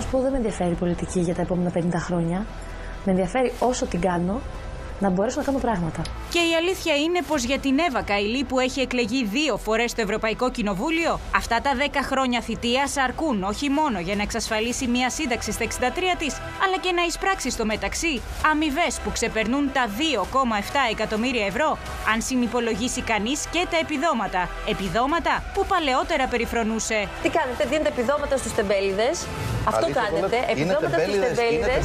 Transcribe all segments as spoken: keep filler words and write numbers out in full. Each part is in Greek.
σου πω, δεν με ενδιαφέρει η πολιτική για τα επόμενα πενήντα χρόνια. Με ενδιαφέρει όσο την κάνω να μπορέσω να κάνω πράγματα. Και η αλήθεια είναι πως για την Εύα Καηλή, που έχει εκλεγεί δύο φορές στο Ευρωπαϊκό Κοινοβούλιο, αυτά τα δέκα χρόνια θητείας αρκούν όχι μόνο για να εξασφαλίσει μια σύνταξη στα εξήντα τρία της, αλλά και να εισπράξει στο μεταξύ αμοιβές που ξεπερνούν τα δύο κόμμα επτά εκατομμύρια ευρώ, αν συνυπολογίσει κανείς και τα επιδόματα. Επιδόματα που παλαιότερα περιφρονούσε. Τι κάνετε, δίνετε επιδόματα στους τεμπέληδες. Αυτό κάνετε, επιδόματα στους τεμπέληδες.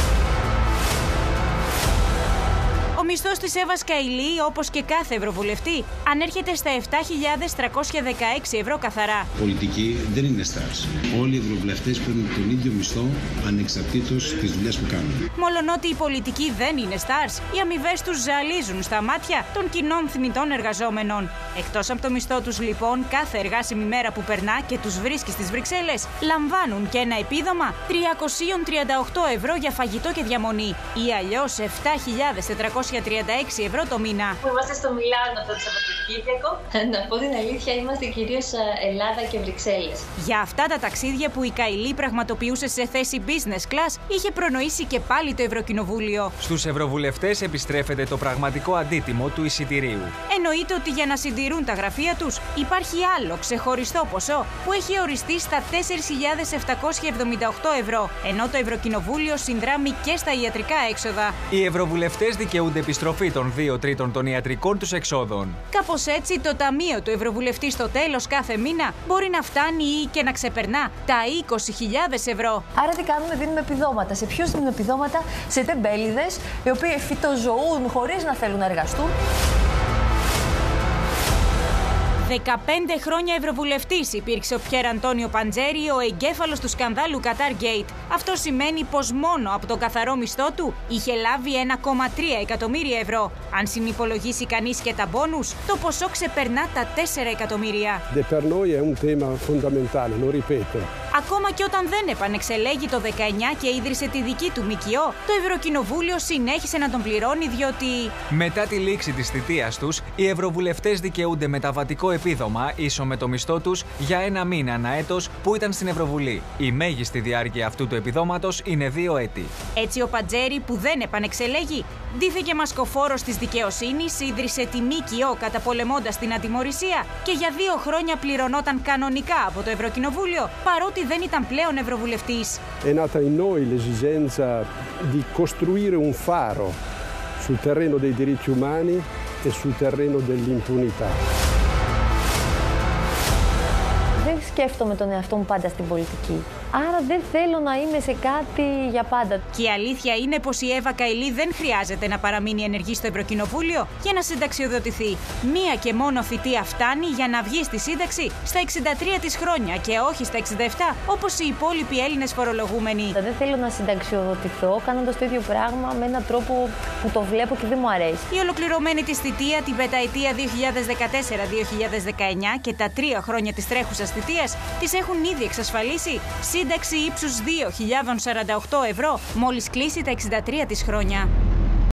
Ο μισθός της Εύας Καηλή, όπως και κάθε ευρωβουλευτή, ανέρχεται στα επτά χιλιάδες τριακόσια δεκαέξι ευρώ καθαρά. Πολιτική δεν είναι stars. Όλοι οι ευρωβουλευτές παίρνουν τον ίδιο μισθό ανεξαρτήτως της δουλειάς που κάνουν. Μολονότι οι πολιτικοί δεν είναι stars, οι αμοιβές τους ζαλίζουν στα μάτια των κοινών θνητών εργαζόμενων. Εκτός από το μισθό τους, λοιπόν, κάθε εργάσιμη μέρα που περνά και τους βρίσκει στις Βρυξέλλες, λαμβάνουν και ένα επίδομα τριακόσια τριάντα οκτώ ευρώ για φαγητό και διαμονή, ή αλλιώς επτά χιλιάδες τετρακόσια τριάντα έξι ευρώ το μήνα. Είμαστε στο Μιλάνο το Σαββατοκύριακο. Να πω την αλήθεια, είμαστε κυρίως Ελλάδα και Βρυξέλλες. Για αυτά τα ταξίδια που η Καηλή πραγματοποιούσε σε θέση business class, είχε προνοήσει και πάλι το Ευρωκοινοβούλιο. Στους ευρωβουλευτές επιστρέφεται το πραγματικό αντίτιμο του εισιτηρίου. Εννοείται ότι για να συντηρούν τα γραφεία τους υπάρχει άλλο ξεχωριστό ποσό που έχει οριστεί στα τέσσερις χιλιάδες επτακόσια εβδομήντα οκτώ ευρώ, ενώ το Ευρωκοινοβούλιο συνδράμει και στα ιατρικά έξοδα. Οι ευρωβουλευτές δικαιούνται επιστροφή των δύο τρίτων των ιατρικών τους εξόδων. Κάπως έτσι, το ταμείο του Ευρωβουλευτή στο τέλος κάθε μήνα μπορεί να φτάνει ή και να ξεπερνά τα είκοσι χιλιάδες ευρώ. Άρα τι κάνουμε, δίνουμε επιδόματα. Σε ποιους δίνουμε επιδόματα? Σε τεμπέληδες, οι οποίοι φυτοζωούν χωρίς να θέλουν να εργαστούν. δεκαπέντε χρόνια ευρωβουλευτής υπήρξε ο Πιέρ Αντώνιο Παντζέρη, ο εγκέφαλος του σκανδάλου Qatar Gate. Αυτό σημαίνει πως μόνο από τον καθαρό μισθό του είχε λάβει ένα κόμμα τρία εκατομμύρια ευρώ. Αν συνυπολογίσει κανείς και τα μπόνους, το ποσό ξεπερνά τα τέσσερα εκατομμύρια. Ακόμα και όταν δεν επανεξελέγει το δεκαεννιά και ίδρυσε τη δική του ΜΚΟ, το Ευρωκοινοβούλιο συνέχισε να τον πληρώνει διότι... Μετά τη λήξη της θητείας τους, οι ευρωβουλευτές δικαιούνται μεταβατικό επίδομα ίσο με το μισθό τους για ένα μήνα ανά έτος που ήταν στην Ευρωβουλή. Η μέγιστη διάρκεια αυτού του επιδόματος είναι δύο έτη. Έτσι ο Παντζέρη, που δεν επανεξελέγει, ντύθηκε μασκοφόρος της δικαιοσύνης, ίδρυσε τη ΜΚΟ καταπολεμώντας την ατιμωρησία και για δύο χρόνια πληρωνόταν κανονικά από το Ευρωκοινοβούλιο, παρότι δεν ήταν πλέον ευρωβουλευτής. È nata in noi l'esigenza di costruire un faro sul terreno dei diritti umani e sul terreno dell'impunità. Δεν σκέφτομαι τον εαυτό μου πάντα στην πολιτική. Άρα δεν θέλω να είμαι σε κάτι για πάντα. Και η αλήθεια είναι πως η Εύα Καηλή δεν χρειάζεται να παραμείνει ενεργή στο Ευρωκοινοβούλιο για να συνταξιοδοτηθεί. Μία και μόνο θητεία φτάνει για να βγει στη σύνταξη στα εξήντα τρία της χρόνια και όχι στα εξήντα επτά, όπως οι υπόλοιποι Έλληνες φορολογούμενοι. Δεν θέλω να συνταξιοδοτηθώ κάνοντας το ίδιο πράγμα με έναν τρόπο που το βλέπω και δεν μου αρέσει. Η ολοκληρωμένη της θητεία, την πενταετία δύο χιλιάδες δεκατέσσερα με δύο χιλιάδες δεκαεννιά και τα τρία χρόνια της τρέχουσας θητείας της έχουν ήδη εξασφαλίσει σύνταξη ύψους δύο χιλιάδες σαράντα οκτώ ευρώ μόλις κλείσει τα εξήντα τρία της χρόνια.